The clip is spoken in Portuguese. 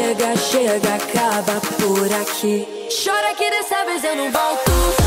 chega, chega, acaba por aqui. Chora que dessa vez eu não volto.